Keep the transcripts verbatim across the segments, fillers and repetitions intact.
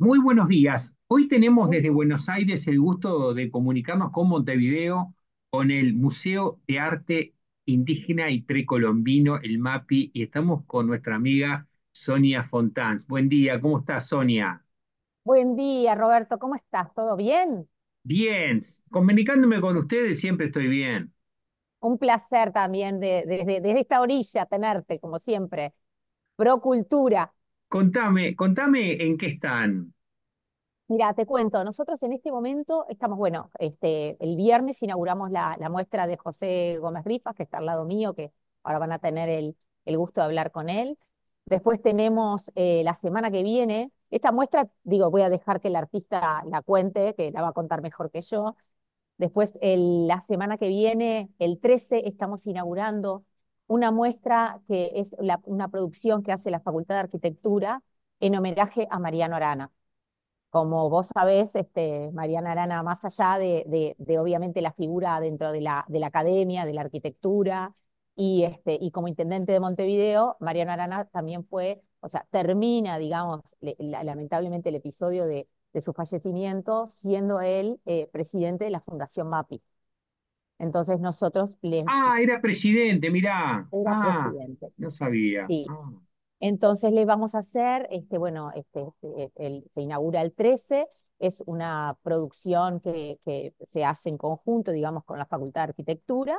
Muy buenos días. Hoy tenemos desde Buenos Aires el gusto de comunicarnos con Montevideo, con el Museo de Arte Indígena y Precolombino, el MAPI, y estamos con nuestra amiga Sonia Fontans. Buen día, ¿cómo estás, Sonia? Buen día, Roberto, ¿cómo estás? ¿Todo bien? Bien, comunicándome con ustedes siempre estoy bien. Un placer también de- desde desde esta orilla tenerte, como siempre. Pro cultura. Contame, contame en qué están. Mira, te cuento, nosotros en este momento estamos, bueno, este, el viernes inauguramos la, la muestra de José Gómez Rifas, que está al lado mío, que ahora van a tener el, el gusto de hablar con él. Después tenemos eh, la semana que viene, esta muestra, digo, voy a dejar que el artista la cuente, que la va a contar mejor que yo. Después, el- la semana que viene, el trece, estamos inaugurando una muestra que es la- una producción que hace la Facultad de Arquitectura en homenaje a Mariano Arana. Como vos sabés, este, Mariano Arana, más allá de, de- de, obviamente la figura dentro de la, de la academia, de la arquitectura, y, este, y como intendente de Montevideo, Mariano Arana también fue, o sea, termina, digamos, le- la- lamentablemente el episodio de, de su fallecimiento, siendo él eh, presidente de la Fundación MAPI. Entonces nosotros le Ah, era presidente, mirá. era Ah, presidente. no sabía. Sí, Ah. entonces le vamos a hacer, este, bueno, este, este, el- se inaugura el trece, es una producción que, que se hace en conjunto, digamos, con la Facultad de Arquitectura,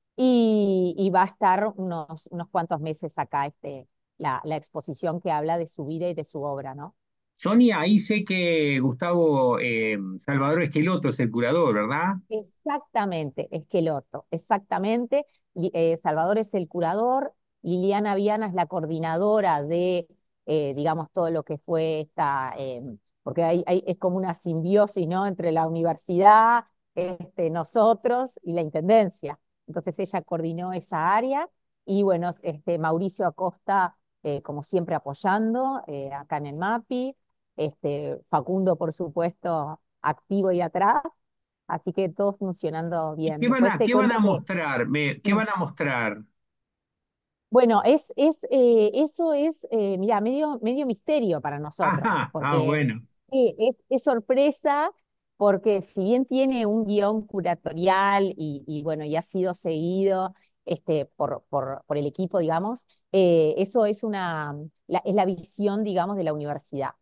y, y va a estar unos, unos cuantos meses acá este, la, la exposición que habla de su vida y de su obra, ¿no? Sonia, ahí sé que Gustavo eh, Salvador Esqueloto es el curador, ¿verdad? Exactamente, Esqueloto, exactamente. Y, eh, Salvador es el curador, Liliana Viana es la coordinadora de, eh, digamos, todo lo que fue esta, eh, porque hay, hay- es como una simbiosis, ¿no? Entre la universidad, este, nosotros y la intendencia. Entonces ella coordinó esa área y bueno, este, Mauricio Acosta, eh, como siempre, apoyando eh, acá en el MAPI, este, Facundo, por supuesto, activo y atrás. Así que todo funcionando ¿Y bien. qué van Después a, te qué van cuento a que, mostrar? Me- ¿qué mm, van a mostrar? bueno, es, es, eh, eso es, eh, mira, medio, medio misterio para nosotros, Ajá, ah, porque bueno. sí, es, es sorpresa, porque si bien tiene un guión curatorial y, y bueno, y ha sido seguido este, por, por, por el equipo, digamos, eh, eso es una, la, es la visión, digamos, de la universidad.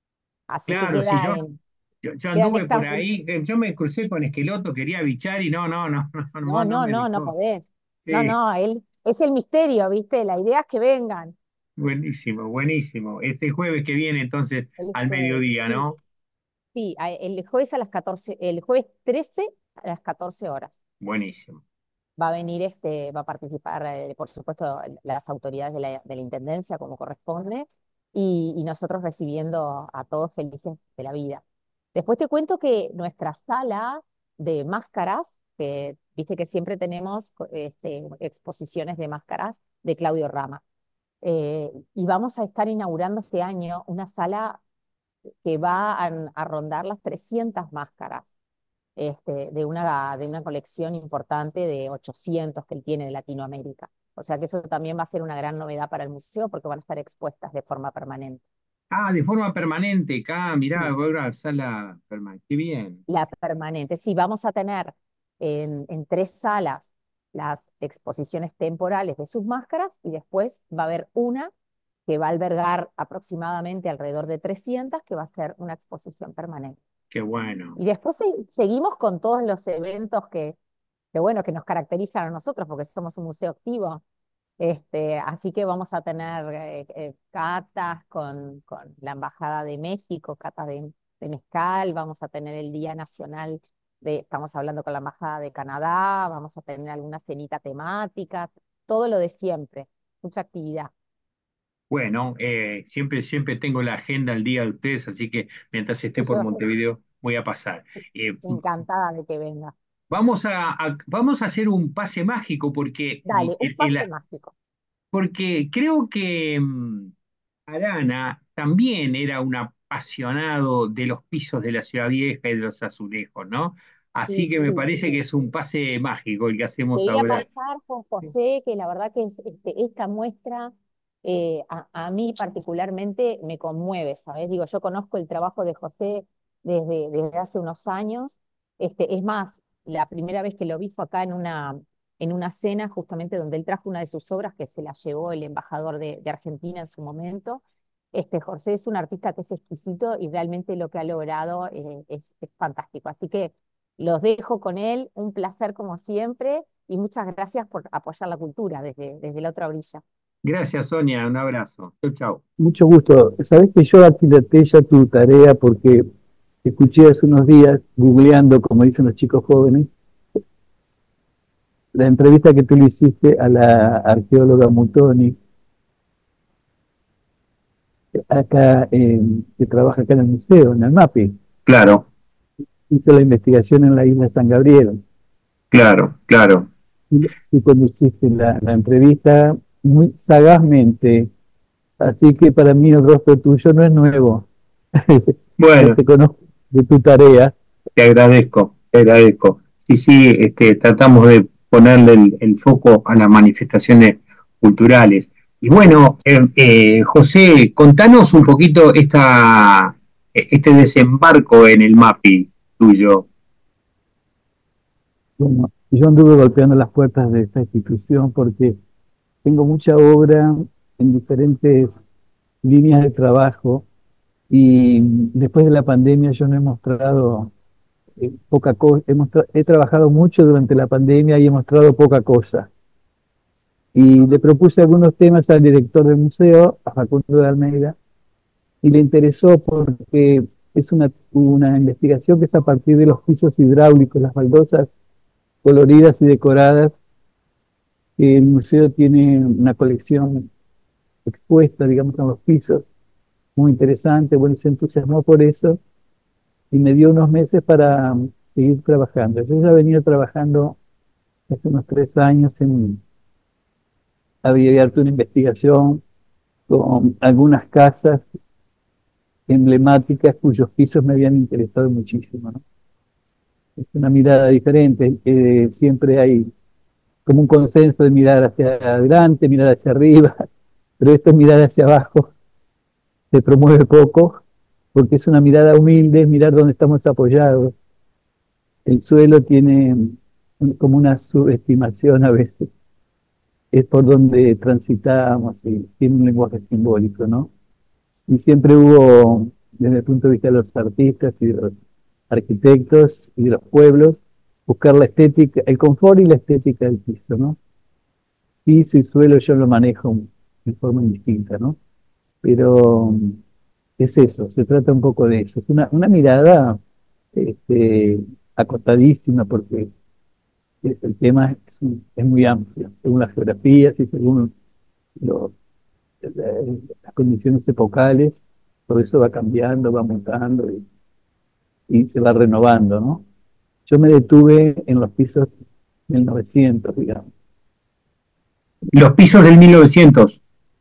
Así que Claro, si queda yo, en, yo, yo queda en anduve por esta. ahí, eh, yo me crucé con Esqueloto, quería bichar y no, no, no, no, No, no, no no, me no, no dejó. podés. No, Sí, no, él es el misterio, ¿viste? La idea es que vengan buenísimo, buenísimo. Este jueves que viene, entonces, el al jueves. mediodía, Sí, ¿no? sí, a- el jueves a las catorce, el jueves trece a las catorce horas. Buenísimo. Va a venir, este, va a participar, eh, por supuesto, las autoridades de la, de la Intendencia, como corresponde, y, y nosotros recibiendo a todos felices de la vida. Después te cuento que nuestra sala de máscaras, que viste que siempre tenemos este, exposiciones de máscaras de Claudio Rama. Eh, y vamos a estar inaugurando este año una sala que va a, a rondar las trescientas máscaras este, de, una, de una colección importante de ochocientos que él tiene de Latinoamérica. O sea que eso también va a ser una gran novedad para el museo porque van a estar expuestas de forma permanente. Ah, de forma permanente, acá, mirá, Sí, voy a la sala permanente. Qué bien. la permanente. Sí, vamos a tener en, en tres salas las exposiciones temporales de sus máscaras y después va a haber una que va a albergar aproximadamente alrededor de trescientas, que va a ser una exposición permanente. Qué bueno. Y después se- seguimos con todos los eventos que, que, bueno, que nos caracterizan a nosotros, porque somos un museo activo. Este, así que vamos a tener eh, eh, catas con, con la Embajada de México, catas de, de mezcal, vamos a tener el Día Nacional de, estamos hablando con la Embajada de Canadá, vamos a tener alguna cenita temática, todo lo de siempre, mucha actividad. Bueno, eh, siempre, siempre tengo la agenda al día de ustedes, así que mientras esté Y por yo Montevideo voy a pasar. Eh, encantada de que venga. vamos a, a- vamos a hacer un pase mágico porque, Dale, un el- pase el- mágico. porque creo que mm, Arana también era un apasionado de los pisos de la Ciudad Vieja y de los azulejos, ¿no? Así Sí, que me sí, parece que sí. es un pase mágico el que Te hacemos voy a ahora. pasar con José, que la verdad que es, este, esta muestra. eh, a, a mí particularmente me conmueve, ¿sabes? Digo, yo conozco el trabajo de José desde, desde hace unos años. Este, es más, la primera vez que lo vi fue acá en una, en una cena, justamente donde él trajo una de sus obras que se la llevó el embajador de, de Argentina en su momento. Este, José es un artista que es exquisito y realmente lo que ha logrado eh, es, es fantástico. Así que los dejo con él, un placer como siempre y muchas gracias por apoyar la cultura desde, desde la otra orilla. Gracias, Sonia, un abrazo. Chau, chau. Mucho gusto. Sabés que yo aquilaté ya tu tarea porque escuché hace unos días, googleando, como dicen los chicos jóvenes, la entrevista que tú le hiciste a la arqueóloga Mutoni, acá en- que trabaja acá en el museo, en el MAPI. Claro, Hizo la investigación en la isla San Gabriel. claro, claro. Y, y conduciste la, la entrevista muy sagazmente. Así que para mí el rostro tuyo no es nuevo. Ya Bueno, te conozco de tu tarea. te agradezco, te agradezco. Sí, sí, este, tratamos de ponerle el, el foco a las manifestaciones culturales. Y bueno, eh, eh, José, contanos un poquito esta, este desembarco en el MAPI tuyo. Bueno, yo anduve golpeando las puertas de esta institución porque tengo mucha obra en diferentes líneas de trabajo y después de la pandemia yo no he mostrado eh, poca cosa. He, mostra- he trabajado mucho durante la pandemia y he mostrado poca cosa. Y le propuse algunos temas al director del museo, a Facundo de Almeida, y le interesó porque es una, una investigación que es a partir de los pisos hidráulicos, las baldosas coloridas y decoradas. El museo tiene una colección expuesta, digamos, en los pisos, muy interesante. Bueno, se entusiasmó por eso y me dio unos meses para um, seguir trabajando. Yo ya venía trabajando hace unos tres años en, había abierto una investigación con algunas casas emblemáticas cuyos pisos me habían interesado muchísimo, ¿no? Es una mirada diferente, eh, siempre hay como un consenso de mirar hacia adelante, mirar hacia arriba, pero esto es mirar hacia abajo, se promueve poco, porque es una mirada humilde, es mirar dónde estamos apoyados. El suelo tiene un- como una subestimación a veces, es por donde transitamos y tiene un lenguaje simbólico, ¿no? Y siempre hubo, desde el punto de vista de los artistas y de los arquitectos y de los pueblos, buscar la estética, el confort y la estética del piso, ¿no? Piso y suelo yo lo manejo de forma indistinta, ¿no? Pero es eso, se trata un poco de eso. Es una, una mirada este, acotadísima porque es- el tema es, un- es muy amplio, según las geografías y según lo- la- las condiciones epocales, todo eso va cambiando, va mutando y, y se va renovando, ¿no? Yo me detuve en los pisos mil novecientos, digamos. Los pisos del mil novecientos.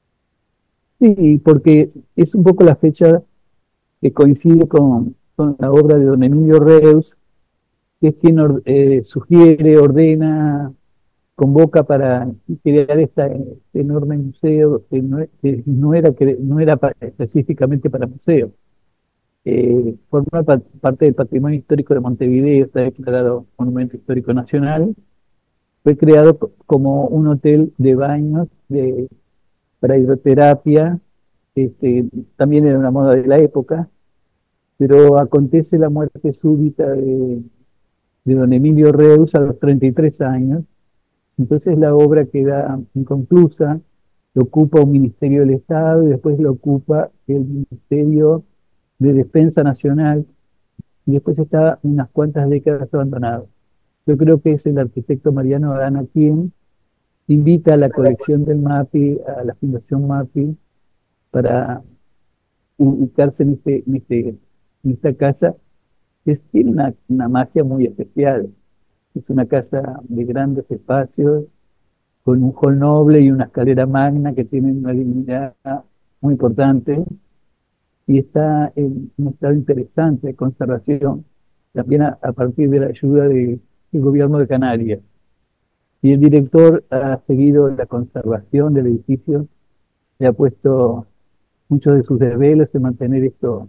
Sí, porque es un poco la fecha que coincide con, con la obra de don Emilio Reus, que es quien or- eh, sugiere, ordena, convoca para crear esta, este enorme museo que no, que no era, que no era pa- específicamente para museo. Eh, forma pa- parte del patrimonio histórico de Montevideo, está declarado Monumento Histórico Nacional. Fue creado co- como un hotel de baños de, para hidroterapia, este, también era una moda de la época, pero acontece la muerte súbita de, de don Emilio Reus a los treinta y tres años. Entonces la obra queda inconclusa, lo ocupa un ministerio del Estado y después lo ocupa el Ministerio de Defensa Nacional y después está unas cuantas décadas abandonado. Yo creo que es el arquitecto Mariano Arana quien invita a la colección del MAPI, a la Fundación MAPI, para ubicarse en, este, en, este, en esta casa, que tiene una, una magia muy especial. Es una casa de grandes espacios, con un hall noble y una escalera magna que tienen una dignidad muy importante y está en un estado interesante de conservación, también a, a partir de la ayuda de- del gobierno de Canarias. Y el director ha seguido la conservación del edificio le ha puesto muchos de sus desvelos en mantener esto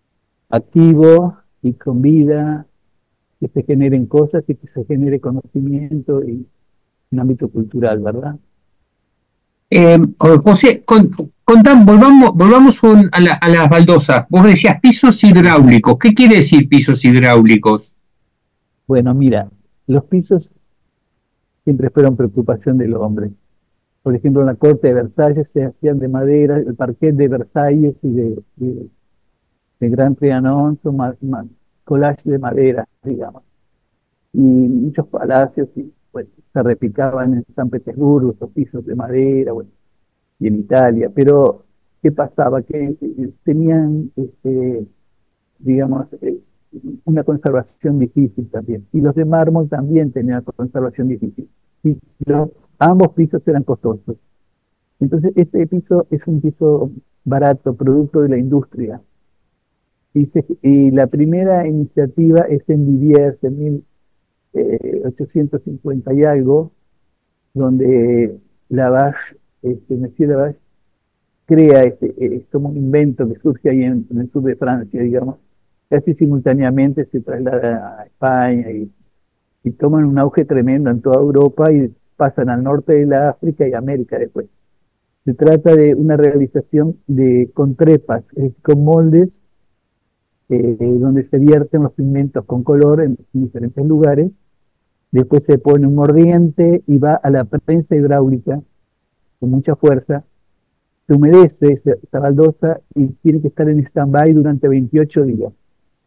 activo y con vida, que se generen cosas y que se genere conocimiento y un ámbito cultural, ¿verdad? Eh, o- José, con, contá- volvamos, volvamos un- a, la- a las baldosas. Vos decías pisos hidráulicos. ¿Qué quiere decir pisos hidráulicos? Bueno, mira, los pisos siempre fueron preocupación del hombre. Por ejemplo, en la corte de Versalles se hacían de madera, el parquet de Versalles y de, de, de Gran Trianon son ma- ma- collage de madera, digamos. Y muchos palacios y, bueno, se repicaban en San Petersburgo, esos pisos de madera, bueno, y en Italia. Pero, ¿qué pasaba? Que eh, tenían, este, digamos, eh, una conservación difícil también. Y los de mármol también tenían una conservación difícil. Y los, ambos pisos eran costosos. Entonces, este piso es un piso barato, producto de la industria. Y, se- y la primera iniciativa es en Viviers, en mil ochocientos cincuenta y algo, donde Lavache, este, Monsieur Lavache, crea este, eh, es como un invento que surge ahí en, en el sur de Francia, digamos. Casi simultáneamente se traslada a España y, y toman un auge tremendo en toda Europa y pasan al norte de la África y América después. Se trata de una realización de con trepas, eh, con moldes, eh, donde se vierten los pigmentos con color en diferentes lugares. Después se pone un mordiente y va a la prensa hidráulica con mucha fuerza. Se humedece esa, esa baldosa y tiene que estar en stand-by durante veintiocho días.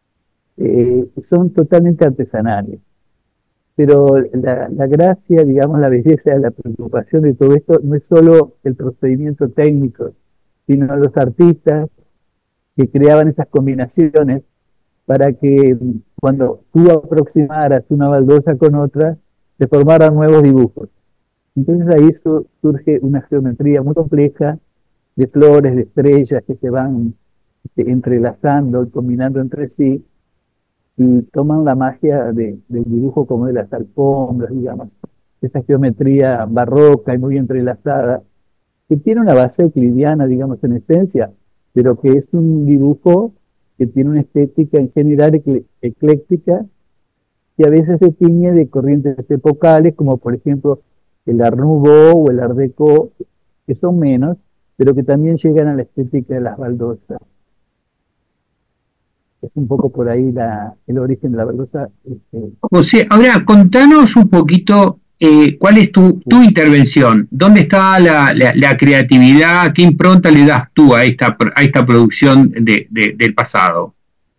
Eh, son totalmente artesanales. Pero la, la gracia, digamos, la belleza, la preocupación de todo esto no es solo el procedimiento técnico, sino los artistas que creaban esas combinaciones para que cuando tú aproximaras una baldosa con otra, se formaran nuevos dibujos. Entonces ahí su- surge una geometría muy compleja de flores, de estrellas que se van este, entrelazando y combinando entre sí y toman la magia de- del dibujo como de las alfombras, digamos, esa geometría barroca y muy entrelazada, que tiene una base euclidiana, digamos, en esencia, pero que es un dibujo que tiene una estética en general ecle- ecléctica y a veces se tiñe de corrientes epocales, como por ejemplo el Art Nouveau o el Art Deco, que son menos, pero que también llegan a la estética de las baldosas. Es un poco por ahí la, el origen de la baldosa. Este, José, ahora contanos un poquito eh, cuál es tu, tu intervención, dónde está la, la- la creatividad, qué impronta le das tú a esta, pro- a esta producción de- de- del pasado.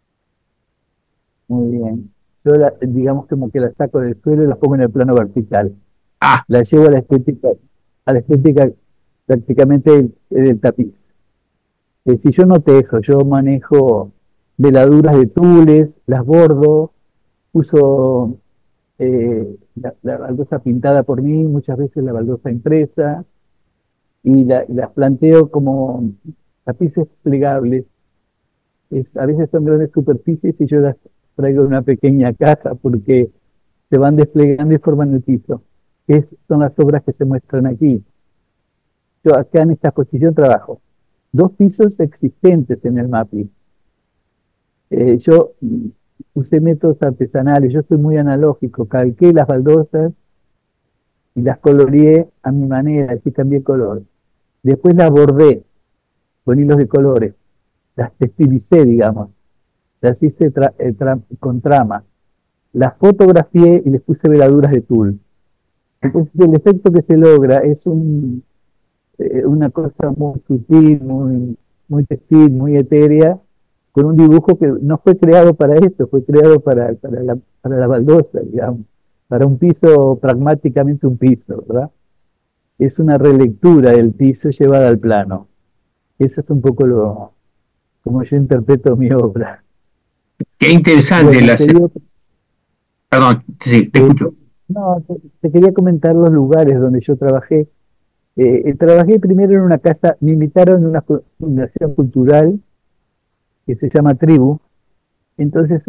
muy bien. Yo la- digamos como que la saco del suelo y la pongo en el plano vertical. Ah, La llevo a la estética, a la estética prácticamente del, del tapiz. Eh, si yo no tejo, yo manejo veladuras de tules, las bordo, uso eh, la, la baldosa pintada por mí, muchas veces la baldosa impresa, y la- las planteo como tapices plegables. Es, a veces son grandes superficies y yo las traigo en una pequeña caja porque se van desplegando y forman el piso. Es, son las obras que se muestran aquí. Yo acá en esta exposición trabajo dos pisos existentes en el MAPI. Eh, yo mm, usé métodos artesanales, yo soy muy analógico, calqué las baldosas y las coloreé a mi manera, así cambié color. Después las bordé con hilos de colores, las textilicé, digamos, las hice tra eh, tra con trama, las fotografié y les puse veladuras de tul. Entonces el efecto que se logra es un, eh, una cosa muy sutil, muy, muy textil, muy etérea, con un dibujo que no fue creado para esto, fue creado para, para, la, para la baldosa, digamos, para un piso, pragmáticamente un piso, ¿verdad? Es una relectura del piso llevada al plano. Eso es un poco lo como yo interpreto mi obra. qué interesante. Bueno, La, te se- digo, perdón, sí, te eh, escucho. no, te, te quería comentar los lugares donde yo trabajé. Eh, eh, trabajé primero en una casa, me invitaron a una fu- fundación cultural que se llama Tribu. Entonces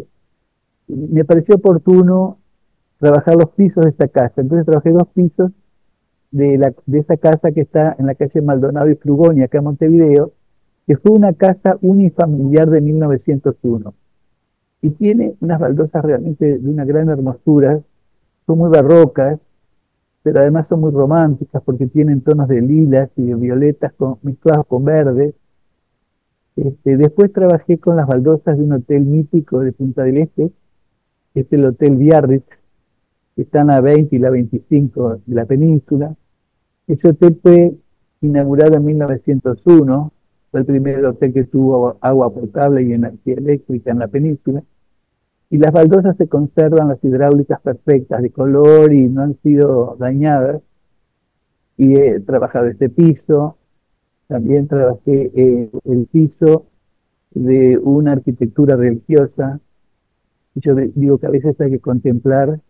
me pareció oportuno trabajar los pisos de esta casa. Entonces trabajé dos pisos de, la, de esa casa que está en la calle Maldonado y Frugonia, acá en Montevideo, que fue una casa unifamiliar de mil novecientos uno. Y tiene unas baldosas realmente de una gran hermosura, son muy barrocas, pero además son muy románticas porque tienen tonos de lilas y de violetas con, mezclados con verdes. Este, después trabajé con las baldosas de un hotel mítico de Punta del Este, que es el Hotel Biarritz, que está en la veinte y la veinticinco de la península. Ese hotel fue inaugurado en mil novecientos uno, fue el primer hotel que tuvo agua potable y energía eléctrica en la península. Y las baldosas se conservan, las hidráulicas perfectas de color y no han sido dañadas. Y he trabajado este piso, también trabajé eh, el piso de una arquitectura religiosa. Yo digo que a veces hay que contemplar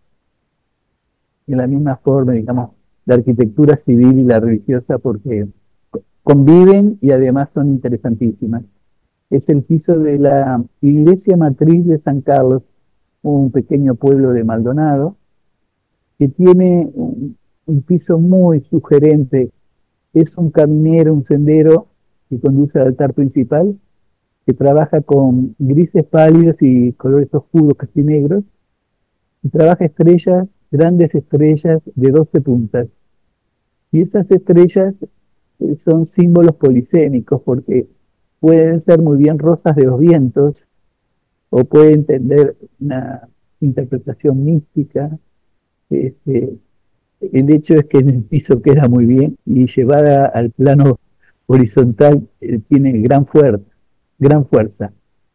en la misma forma, digamos, la arquitectura civil y la religiosa porque conviven y además son interesantísimas. Es el piso de la iglesia matriz de San Carlos, un pequeño pueblo de Maldonado, que tiene un, un piso muy sugerente. Es un caminero, un sendero que conduce al altar principal, que trabaja con grises pálidos y colores oscuros, casi negros, y trabaja estrellas, grandes estrellas de doce puntas. Y esas estrellas eh, son símbolos polisémicos porque pueden ser muy bien rosas de los vientos o pueden tener una interpretación mística. Este, el hecho es que en el piso queda muy bien y llevada al plano horizontal eh, tiene gran fuerza, gran fuerza.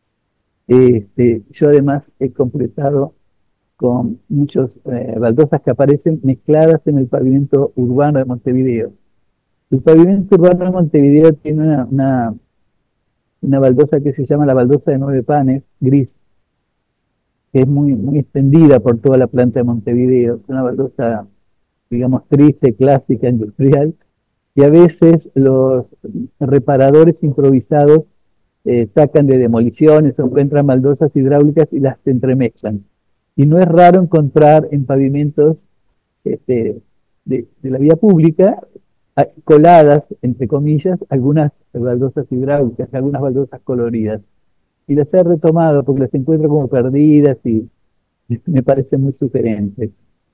Este, yo además he completado con muchos eh, baldosas que aparecen mezcladas en el pavimento urbano de Montevideo. El pavimento urbano de Montevideo tiene una, una, una baldosa que se llama la baldosa de nueve panes, gris, que es muy, muy extendida por toda la planta de Montevideo. Es una baldosa, digamos, triste, clásica, industrial, y a veces los reparadores improvisados eh, sacan de demoliciones o encuentran baldosas hidráulicas y las entremezclan. Y no es raro encontrar en pavimentos este, de, de la vía pública a, coladas, entre comillas, algunas baldosas hidráulicas, algunas baldosas coloridas. Y las he retomado porque las encuentro como perdidas y, y me parecen muy sugerentes.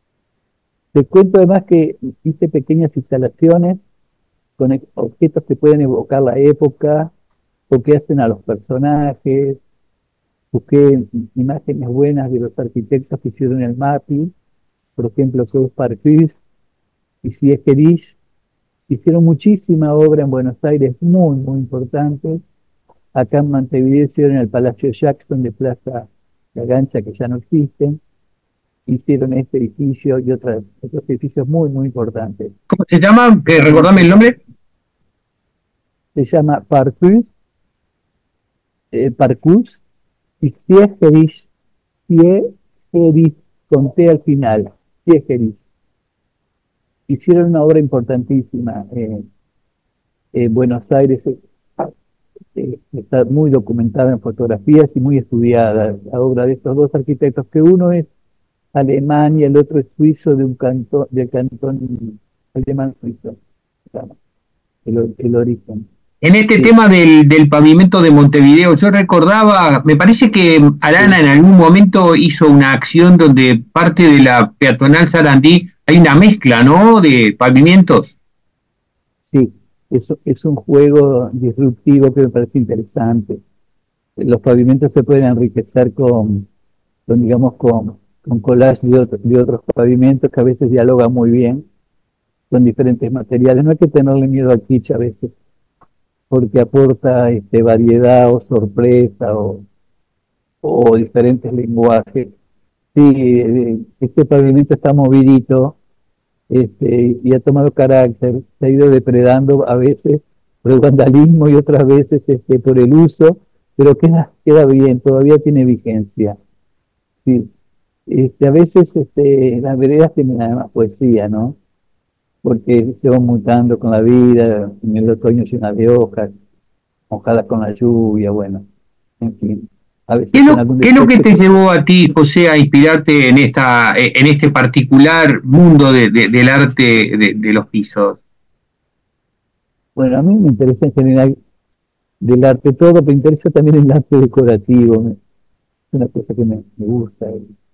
Te cuento además que hice pequeñas instalaciones con objetos que pueden evocar la época o que hacen a los personajes. Busqué imágenes buenas de los arquitectos que hicieron el MAPI, por ejemplo, Claude Parcus y Sies Gerich. Hicieron muchísima obra en Buenos Aires, muy, muy importante. Acá en Montevideo hicieron el Palacio Jackson de Plaza La Gancha, que ya no existen. Hicieron este edificio y otros, otros edificios muy, muy importantes. ¿Cómo se llama? ¿Que recordame el nombre? Se llama Parcus, eh, Parcus y Sies Gerich, Sies Gerich, con T al final, Sies Gerich. Hicieron una obra importantísima eh, en Buenos Aires, eh, eh, está muy documentada en fotografías y muy estudiada, la obra de estos dos arquitectos, que uno es alemán y el otro es suizo de un cantón, del cantón alemán suizo, el, el origen. En este Sí, tema del, del pavimento de Montevideo, yo recordaba, me parece que Arana sí, en algún momento hizo una acción donde parte de la peatonal Sarandí hay una mezcla, ¿no? De pavimentos. sí, eso es un juego disruptivo que me parece interesante. Los pavimentos se pueden enriquecer con, con digamos, con, con collage de, otro, de otros pavimentos que a veces dialogan muy bien con diferentes materiales. No hay que tenerle miedo al kitsch a veces, porque aporta este, variedad o sorpresa o, o diferentes lenguajes. Sí, eh, este pavimento está movidito este, y ha tomado carácter, se ha ido depredando a veces por el vandalismo y otras veces este, por el uso, pero queda, queda bien, todavía tiene vigencia. Sí. Este, a veces este, las veredas tienen además poesía, ¿no? Porque se van mutando con la vida, en el otoño llena de hojas, mojadas con la lluvia, bueno, en fin. a ¿Qué es veces con lo, algún qué es lo que defecto. te llevó a ti, José, a inspirarte en esta, eh, en este particular mundo de- de- del arte de, de los pisos? Bueno, a mí me interesa en general del arte todo, pero me interesa también el arte decorativo, me- es una cosa que me, me gusta.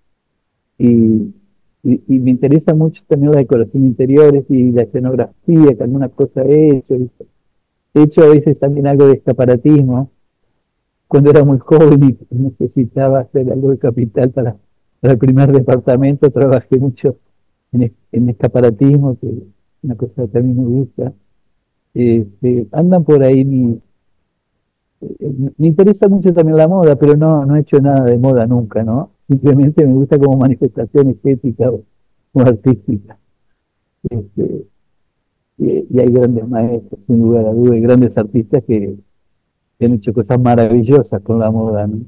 Y, y, y me interesa mucho también la decoración de interiores y la escenografía, que alguna cosa he hecho. He hecho a veces también algo de escaparatismo. Cuando era muy joven y necesitaba hacer algo de capital para, para el primer departamento, trabajé mucho en, es- en escaparatismo, que es una cosa que a mí me gusta. Este, andan por ahí mi, eh, me interesa mucho también la moda, pero no, no he hecho nada de moda nunca, ¿no? Simplemente me gusta como manifestación estética o, o artística. Este, y, y hay grandes maestros, sin lugar a dudas, y grandes artistas que, que han hecho cosas maravillosas con la moda, ¿no?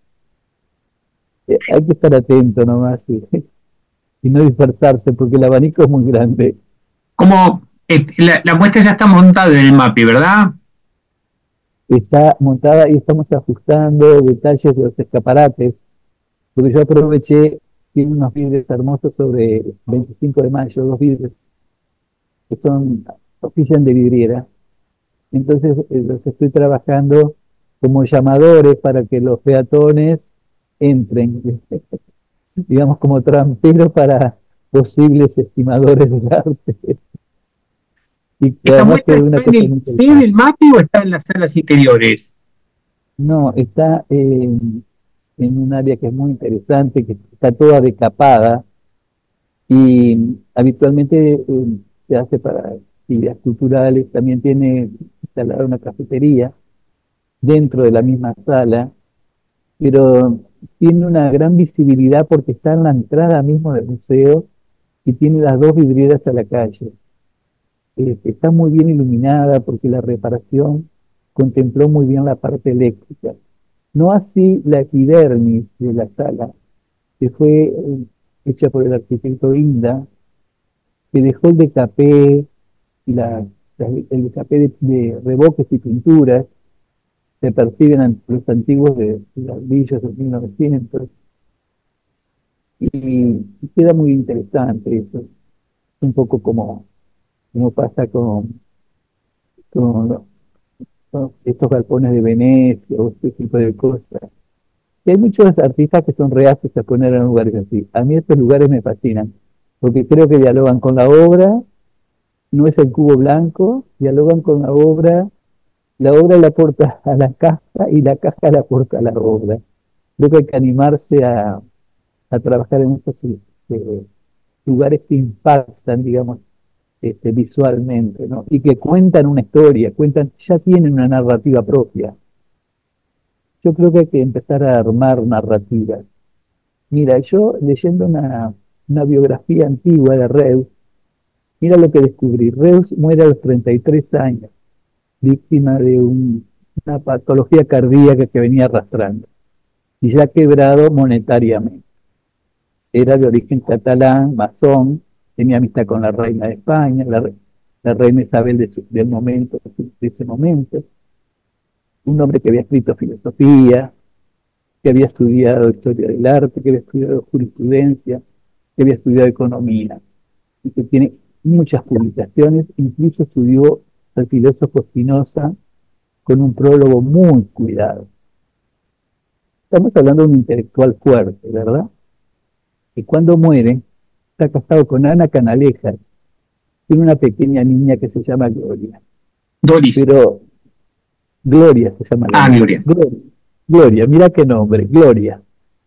Eh, Hay que estar atento nomás y, y no dispersarse porque el abanico es muy grande. Como eh, la, la muestra ya está montada en el MAPI, ¿verdad? Está montada y estamos ajustando detalles de los escaparates, porque yo aproveché, tiene unos vidrios hermosos sobre veinticinco de mayo, dos vidrios que son, ofician de vidriera. Entonces eh, los estoy trabajando como llamadores para que los peatones entren, digamos como tramperos para posibles estimadores del arte. Y que ¿Esta además muestra quedó está una en cosa el muy C interesante. del MAPI o está en las salas interiores? No, está en, en un área que es muy interesante, que está toda decapada y habitualmente eh, se hace para actividades culturales. También tiene instalada una cafetería dentro de la misma sala, pero tiene una gran visibilidad porque está en la entrada mismo del museo y tiene las dos vidrieras a la calle. Eh, está muy bien iluminada porque la reparación contempló muy bien la parte eléctrica. No así la epidermis de la sala, que fue eh, hecha por el arquitecto Inda, que dejó el decapé y la, la- el decapé de, de revoques y pinturas se persiguen ante los antiguos de, de ladrillos de mil novecientos y, y queda muy interesante eso. Un poco como, como pasa con, con, con estos galpones de Venecia o este tipo de cosas. Y hay muchos artistas que son reacios a poner en lugares así. A mí estos lugares me fascinan, porque creo que dialogan con la obra, no es el cubo blanco, dialogan con la obra, la obra la aporta a la caja y la caja la aporta a la obra. Creo que hay que animarse a, a trabajar en estos eh, lugares que impactan, digamos, este, visualmente, ¿no? Y que cuentan una historia, cuentan, ya tienen una narrativa propia. Yo creo que hay que empezar a armar narrativas. Mira, yo leyendo una, una biografía antigua de Reus, mira lo que descubrí. Reus muere a los treinta y tres años, víctima de un- una patología cardíaca que venía arrastrando y ya quebrado monetariamente. Era de origen catalán, masón, tenía amistad con la reina de España, la, re- la reina Isabel de su- del momento, de ese momento, un hombre que había escrito filosofía, que había estudiado historia del arte, que había estudiado jurisprudencia, que había estudiado economía y que tiene muchas publicaciones, incluso estudió al filósofo Spinoza con un prólogo muy cuidado. Estamos hablando de un intelectual fuerte, ¿verdad? Y cuando muere, está casado con Ana Canalejas, tiene una pequeña niña que se llama Gloria, Doris. pero Gloria se llama la Ah, niña. Gloria. Gloria, Gloria, mira qué nombre, Gloria.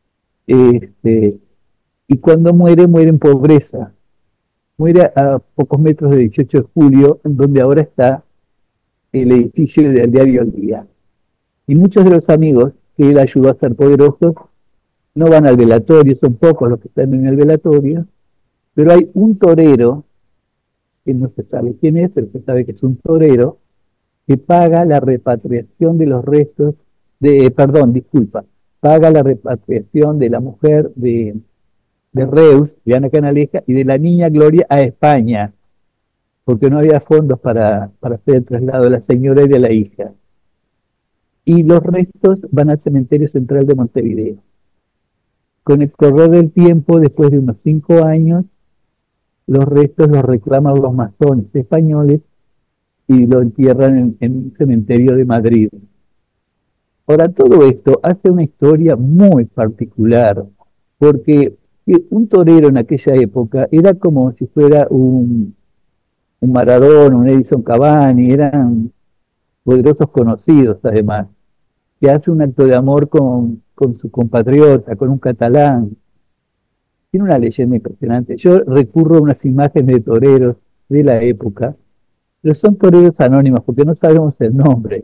Este, y cuando muere, muere en pobreza. Muere a pocos metros de dieciocho de julio, donde ahora está el edificio del diario El Día. Y muchos de los amigos que él ayudó a ser poderosos no van al velatorio, son pocos los que están en el velatorio, pero hay un torero, que no se sabe quién es, pero se sabe que es un torero, que paga la repatriación de los restos, de, perdón, disculpa, paga la repatriación de la mujer de, de Reus, de Ana Canaleja, y de la niña Gloria a España, porque no había fondos para, para hacer el traslado de la señora y de la hija. y los restos van al cementerio central de Montevideo. Con el correr del tiempo, después de unos cinco años, los restos los reclaman los masones españoles y lo entierran en, en un cementerio de Madrid. Ahora, todo esto hace una historia muy particular, porque un torero en aquella época era como si fuera un, un Maradona, un Edison Cavani, eran poderosos conocidos además, que hace un acto de amor con, con su compatriota, con un catalán. Tiene una leyenda impresionante. Yo recurro a unas imágenes de toreros de la época, pero son toreros anónimos porque no sabemos el nombre.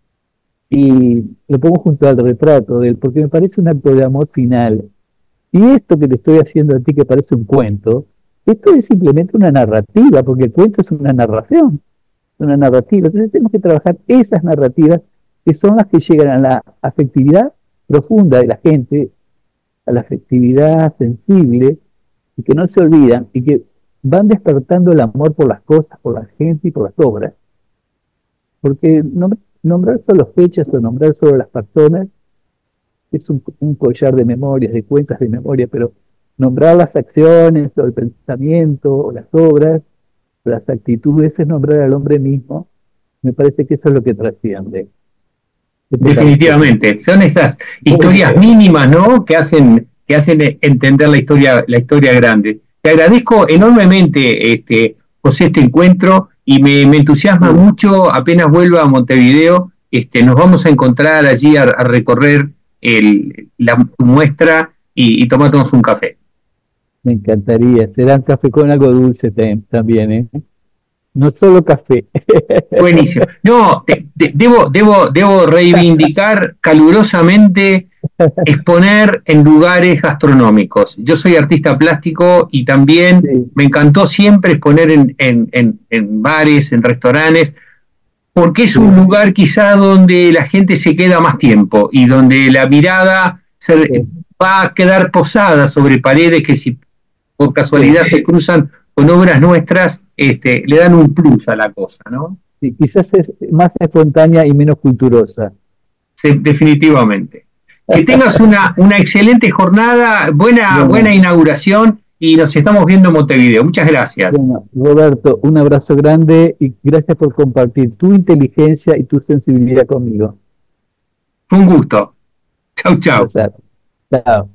Y lo pongo junto al retrato de él, porque me parece un acto de amor final. Y esto que te estoy haciendo a ti, que parece un cuento, esto es simplemente una narrativa, porque el cuento es una narración, una narrativa. Entonces tenemos que trabajar esas narrativas que son las que llegan a la afectividad profunda de la gente, a la afectividad sensible, y que no se olvidan, y que van despertando el amor por las cosas, por la gente y por las obras. Porque nom- nombrar solo fechas o nombrar solo las personas es un, un collar de memorias, de cuentas de memoria, pero nombrar las acciones, o el pensamiento, o las obras, las actitudes, es nombrar al hombre mismo. Me parece que eso es lo que trasciende. ¿Qué te parece? Definitivamente, son esas historias mínimas, ¿no? Que hacen, que hacen entender la historia, la historia grande. Te agradezco enormemente, este, José, este encuentro y me, me entusiasma Sí. mucho. Apenas vuelva a Montevideo, este, nos vamos a encontrar allí a, a recorrer el, la muestra y, y tomarnos un café. Me encantaría. Será un café con algo dulce tam- también, ¿eh? No solo café. Buenísimo. No, te- te- debo, debo, debo reivindicar calurosamente exponer en lugares gastronómicos. Yo soy artista plástico y también Sí, me encantó siempre exponer en, en, en, en bares, en restaurantes, porque es un sí, lugar quizá donde la gente se queda más tiempo y donde la mirada se sí, va a quedar posada sobre paredes que si por sí. casualidad se cruzan con obras nuestras, este, le dan un plus a la cosa, ¿no? Sí, quizás es más espontánea y menos culturosa. Sí, definitivamente. Que tengas una, una excelente jornada, buena, buena Bueno, inauguración y nos estamos viendo en Montevideo. Muchas gracias. bueno, Roberto, un abrazo grande y gracias por compartir tu inteligencia y tu sensibilidad conmigo. Un gusto. Chau, Un chau. placer. Chao.